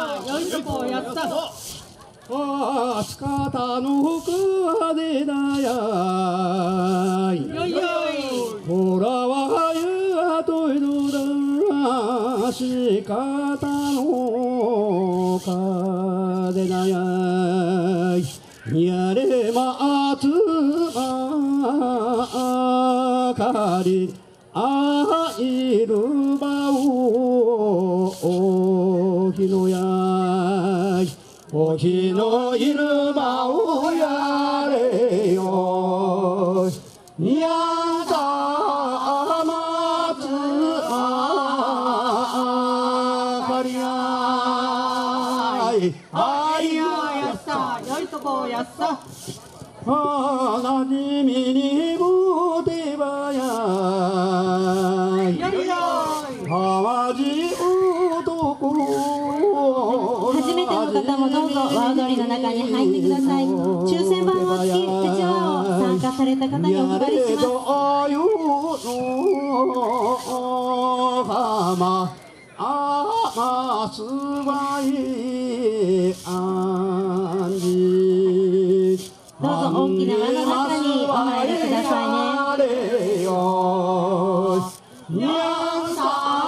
よいとこやった。 あしかたの服はでだやい。 よいよい。 ほらはゆあといどだしかたのかでだやい。やれまつまかりあいるばおひのやい。おひのいるばをやれよにゃんたまつあかりやい。あいやったよいとこやった。 あなじみにぶてばやい。 よいよい。 はじ男初めての方もどうぞ和踊りの中に入ってください。抽選番号付き手帳を参加された方にお配りします。 あますばいあんじ。 どうぞ大きな輪の中にお入りくださいね。 にゃんさ